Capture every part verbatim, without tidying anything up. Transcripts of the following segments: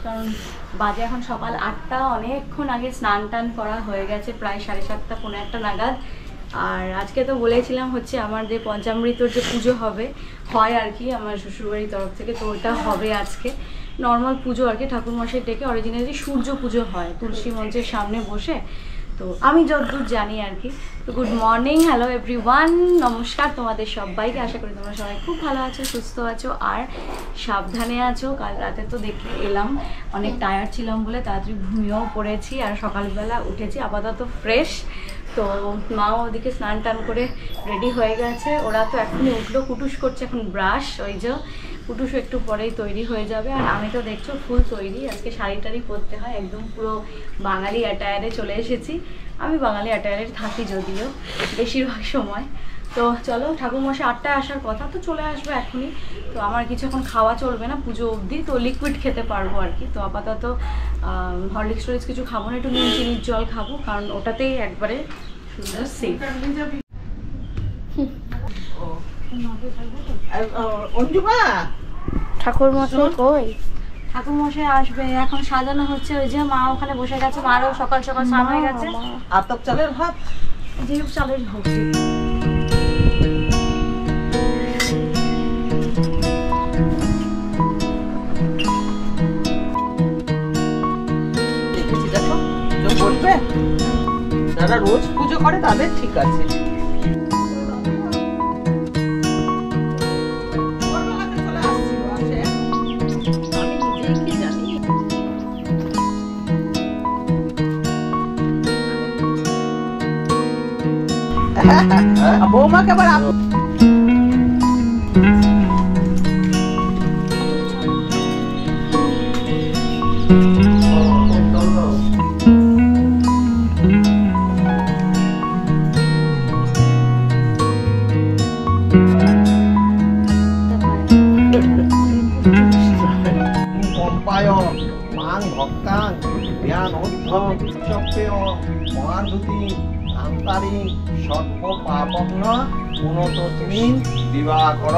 কারণ বাজে এখন সকাল আটটা, অনেকক্ষণ আগে স্নান টান করা হয়ে গেছে, প্রায় সাড়ে সাতটা পনেরো একটা নাগাদ। আর আজকে তো বলেছিলাম হচ্ছে আমার যে পঞ্চামৃতর যে পুজো হবে হয় আর কি আমার শ্বশুরবাড়ির তরফ থেকে, তো ওটা হবে আজকে নর্মাল পুজো আর কি, ঠাকুরমশাই ডেকে। অরিজিনালি সূর্য পুজো হয় তুলসী মঞ্চের সামনে বসে, তো আমি যতদূর জানি আর কি। তো গুড মর্নিং, হ্যালো এভরিওয়ান, নমস্কার তোমাদের সবাইকে। আশা করি তোমরা সবাই খুব ভালো আছো, সুস্থ আছো আর সাবধানে আছো। কাল রাতে তো দেখে এলাম অনেক টায়ার্ড ছিলাম বলে তাড়াতাড়ি ঘুমিয়েও পড়েছি, আর সকালবেলা উঠেছি আপাতত ফ্রেশ। তো মাও ওদিকে স্নান টান করে রেডি হয়ে গেছে, ওরা তো এখনই উঠলো, কুটুস করছে এখন ব্রাশ, ওই যে কুটুসও একটু পরেই তৈরি হয়ে যাবে। আর আমি তো দেখছো ফুল তৈরি, আজকে শাড়ি টাড়ি পরতে হয়, একদম পুরো বাঙালি অ্যাটায়ারে চলে এসেছি। আমি বাঙালি অ্যাটায়ারে থাকি যদিও বেশিরভাগ সময়। তো চলো, ঠাকুরমশাই আটটায় আসার কথা, তো চলে আসবে এখনই। তো আমার কিছু এখন খাওয়া চলবে না পুজো অবধি, তো লিকুইড খেতে পারবো আর কি। তো আপাতত হরলিক্স টলিক্স কিছু খাবো না, একটু নুন চিনির জল খাবো, কারণ ওটাতেই একবারে সুন্দর সেফ। ঠাকুরমশাই কই? ঠাকুরমশাই আসবে, এখন সাজানো হচ্ছে। ওই যে মা ওখানে বসে গেছে, মারও সকাল সকাল স্নান হয়ে গেছে। আতপ চালের ভাত, যে চালের হচ্ছে বলবে যারা রোজ পুজো করে তাদের ঠিক আছে। বৌমাকে আবার মাং ভক্তাং জ্ঞান অর্ধ চক্রেয় মহাধুতি আন্তারি সর্ব পাপগ্ন পুনতস্মিন বিবাহকর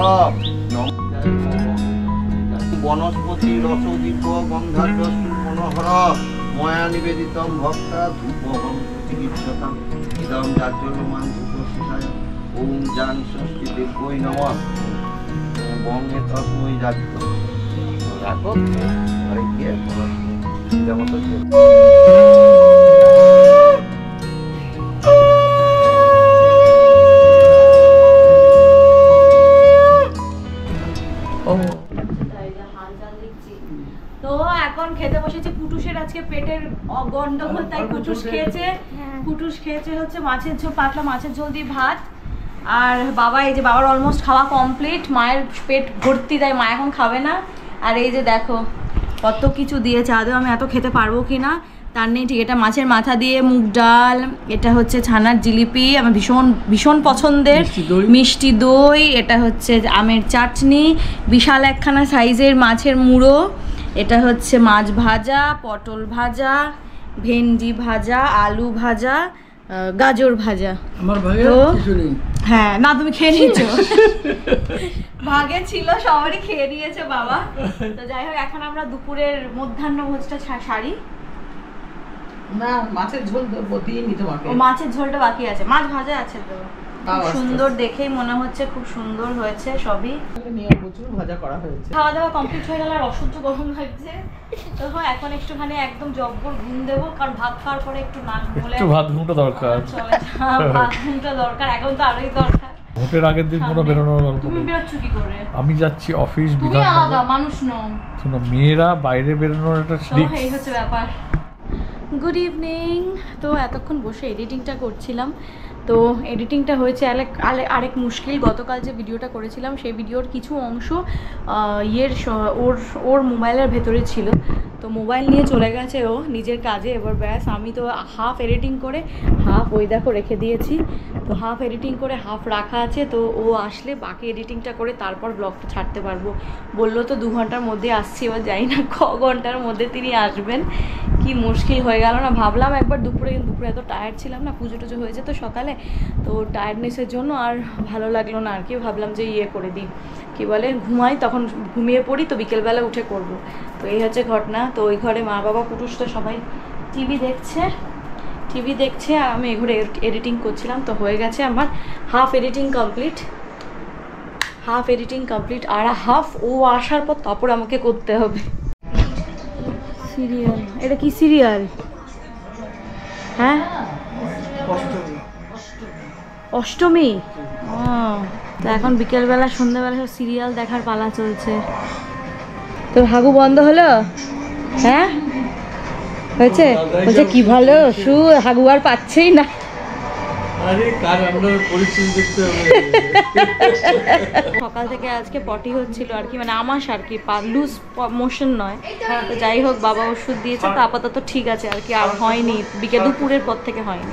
বনস্পতি রসদীপ গন্ধাঢ্য মনোহর ময়া নিবেদিতম ভক্তা ধূপহং চিকিৎসতাম ইদম জাজ্জলমান ধূপ শিশায় ওম জান ষষ্ঠী দেবৈ নমঃ বঙ্গে তস্মৈ জাজ্য রাখো ঘরে গিয়ে সুবিধা মতো তো এখন খেতে বসেছি। কুটুসের আজকে পেটের গন্ডগোল, তাই কুটুস খেয়েছে কুটুস খেয়েছে হচ্ছে মাছের ঝোল, পাতলা মাছের ঝোল দিয়ে ভাত। আর বাবা, এই যে বাবার অলমোস্ট খাওয়া কমপ্লিট, মায়ের পেট ভর্তি, তাই মা এখন খাবে না। আর এই যে দেখো কত কিছু দিয়েছে, আদৌ আমি এত খেতে পারবো কি না তার নেই ঠিক। এটা মাছের মাথা দিয়ে মুগ ডাল, এটা হচ্ছে ছানার জিলিপি, আমার ভীষণ ভীষণ পছন্দের মিষ্টি দই, এটা হচ্ছে আমের চাটনি, বিশাল একখানা সাইজের মাছের মুড়ো, এটা হচ্ছে মাছ ভাজা, পটল ভাজা, ভেন্ডি ভাজা, আলু ভাজা, গাজর ভাজা। আমার ভাগে কিছু নেই। হ্যাঁ না, তুমি খেয়ে নিয়েছো। ভাগে ছিল, সবারই খেয়ে নিয়েছে বাবা। তো যাই হোক, এখন আমরা দুপুরের মধ্যাহ্ন ভোজটা সারি। না, মাছের ঝোল দিইনি তোমাকে। ও মাছের ঝোলটা বাকি আছে, মাছ ভাজা আছে তো। খুব সুন্দর দেখেই মনে হচ্ছে, খুব সুন্দর হয়েছে সবই। নিয়ে প্রচুর ভাজা করা হয়েছে। খাওয়া দাওয়া কমপ্লিট হয়ে গেল, আর অসহ্য গরম লাগছে। তো এখন একটুখানি একদম জব্বর ঘুম দেবো, কারণ ভাত খাওয়ার পরে একটু না ঘুমলে একটু ভাত ঘুমটা দরকার। চলে ভাত ঘুমটা দরকার, এখন তো আরোই দরকার। ভোটের আগের দিন কোনো বেরোনোর গল্প। তুমি বেরোচ্ছ কি করে? আমি যাচ্ছি অফিস, তুমি আলাদা মানুষ নও। শোনো, মেয়েরা বাইরে বেরোনোর একটা রিস্ক, এই হচ্ছে ব্যাপার। Good evening. তো এতক্ষণ বসে এডিটিংটা করছিলাম, তো এডিটিংটা হয়েছে আরেক আরেক মুশকিল। গতকাল যে ভিডিওটা করেছিলাম সেই ভিডিওর কিছু অংশ ইয়ের ওর ওর মোবাইলের ভেতরে ছিল, তো মোবাইল নিয়ে চলে গেছে ও নিজের কাজে। এবার ব্যাস আমি তো হাফ এডিটিং করে হাফ ওই দেখো রেখে দিয়েছি। তো হাফ এডিটিং করে হাফ রাখা আছে, তো ও আসলে বাকি এডিটিংটা করে তারপর ব্লগটা ছাড়তে পারবো। বললো তো দু ঘন্টার মধ্যে আসছি, এবার জানি না ক ঘন্টার মধ্যে তিনি আসবেন। কি কি মুশকিল হয়ে গেল না, ভাবলাম একবার দুপুরে, কিন্তু দুপুরে এত টায়ার্ড ছিলাম না, পুজো টুজো হয়েছে তো সকালে, তো টায়ার্ডনেসের জন্য আর ভালো লাগলো না আর কি। ভাবলাম যে ইয়ে করে দিই, কি বলে ঘুমাই, তখন ঘুমিয়ে পড়ি, তো বিকেলবেলা উঠে করব। তো এই হচ্ছে ঘটনা। তো ওই ঘরে মা বাবা পুরুষ তো সবাই টিভি দেখছে টিভি দেখছে আর আমি এই ঘরে এডিটিং করছিলাম। তো হয়ে গেছে আমার half editing complete, half editing complete আর হাফ ও আসার পর তারপর আমাকে করতে হবে। সিরিয়াল, এটা কি সিরিয়াল? হ্যাঁ অষ্টমী। ও তো এখন বিকেলবেলা সন্ধ্যাবেলা সব সিরিয়াল দেখার পালা চলছে। তোর হাগু বন্ধ হলো? হ্যাঁ হয়েছে? বলছে কি ভালো শু, হাগু আর পাচ্ছেই না। সকাল থেকে আজকে পটি হচ্ছিল আর কি, মানে আমাস আর কি, লুজ মোশন নয়। তো যাই হোক বাবা ওষুধ দিয়েছে, তো আপাতত ঠিক আছে আর কি, আর হয়নি, বিকেল দুপুরের পর থেকে হয়নি।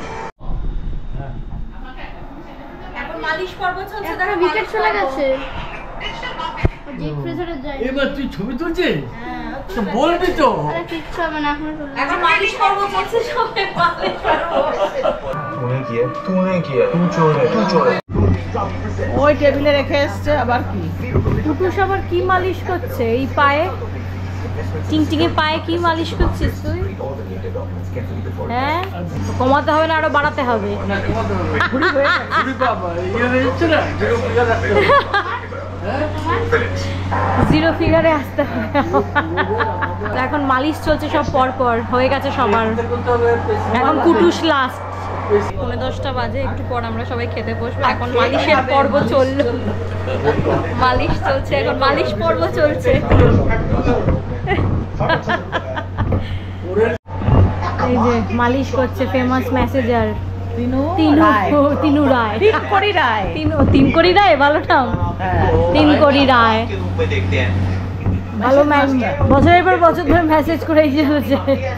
এখন মালিশ পর্ব চলছে, দেখো উইকেট চলে গেছে। এবার তুই ছবি তুলছিস তো বলবি তো। এখন মালিশ পর্ব চলছে, সবাই মালিশ পর্ব। तूने किया तूने किया तू चोर है तू चोर है ওই টেবিলে রেখে এসছে আবার কি? টুটুস আবার কি মালিশ করছে এই পায়ে? টিংটিংয়ে পায়ে কি মালিশ করছিস তুই? হ্যাঁ কমাতে হবে না, আরো বাড়াতে হবে। জিরো ফিগারে আসতে হবে। এখন মালিশ চলছে সব পর পর, হয়ে গেছে সবার। এখন কুটুস লাস্ট, পৌনে দশটা বাজে, একটু পর আমরা সবাই খেতে বসবো। এখন মালিশের পর্ব চললো, মালিশ চলছে, এখন মালিশ পর্ব চলছে। এই যে মালিশ করছে ফেমাস মেসেজার তিনু তিনু রায়, তিন কোটি রায়, তিন তিন কোটি রায়, ভালো নাম, তিন কোটি রায়। ভালো ম্যাম, বছরের পর বছর ধরে মেসেজ করে চলছে।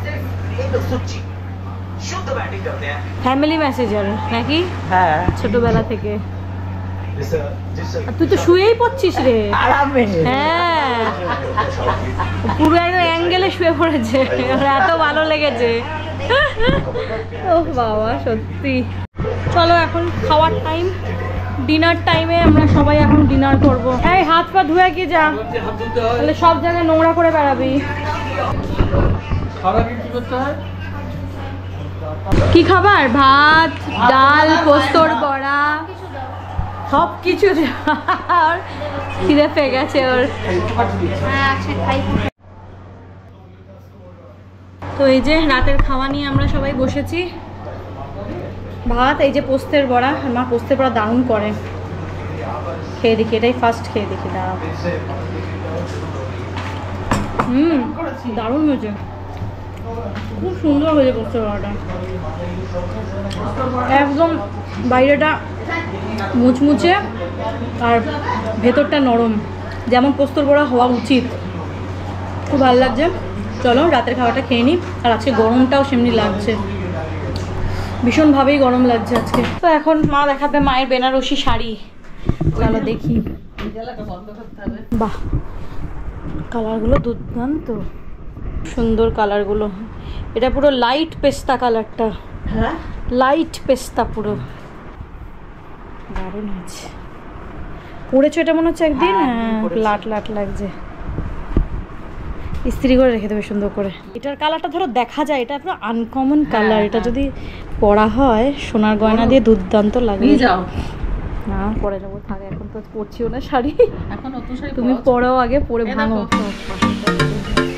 ফ্যামিলি মেসেজার নাকি? হ্যাঁ ছোটবেলা থেকে। তুই তো শুয়েই পড়ছিস রে আরামে। হ্যাঁ পুরো একদম অ্যাঙ্গেলে শুয়ে পড়েছে, এত ভালো লেগেছে। ও বাবা সত্যি। চলো এখন খাওয়ার টাইম, ডিনার টাইমে আমরা সবাই এখন ডিনার করব। এই হাত পা ধুয়ে কি যা, তাহলে সব জায়গায় নোংরা করে বেড়াবি। কি খাবার? ভাত, ডাল, পোস্তর বড়া, সব কিছু খিদে পেয়ে গেছে ওর। তো এই যে রাতের খাওয়া নিয়ে আমরা সবাই বসেছি। ভাত, এই যে পোস্তের বড়া, মা পোস্তের বড়া দারুণ করে, খেয়ে দেখি, এটাই ফার্স্ট খেয়ে দেখি, দাঁড়াও। হুম দারুণ হয়েছে, খুব সুন্দর হয়েছে পোস্তের বড়াটা, একদম বাইরেটা মুচমুচে আর ভেতরটা নরম, যেমন পোস্তর বড়া হওয়া উচিত। খুব ভালো লাগছে। চলো রাতের খাওয়াটা খেয়ে নিই। আর আজকে গরমটাও সেমনি লাগছে, ভীষণভাবেই গরম লাগছে আজকে। তো এখন মা দেখাবে মায়ের বেনারসি শাড়ি, চলো দেখি। বাহ কালারগুলো দুর্দান্ত সুন্দর, কালারগুলো। এটা পুরো লাইট পেস্তা কালারটা, হ্যাঁ লাইট পেস্তা পুরো, দারুণ আছে। পরেছো এটা মনে হচ্ছে একদিন? হ্যাঁ লাট লাট লাগছে, ইস্ত্রি করে রেখে দেবে সুন্দর করে। এটার কালারটা ধরো দেখা যায়, এটা পুরো আনকমন কালার, এটা যদি পরা হয় সোনার গয়না দিয়ে দুর্দান্ত লাগে। যাও না পরে যাবো, থাকে এখন তো পরছিও না শাড়ি, এখন নতুন শাড়ি তুমি পরাও আগে, পরে ভাঙো।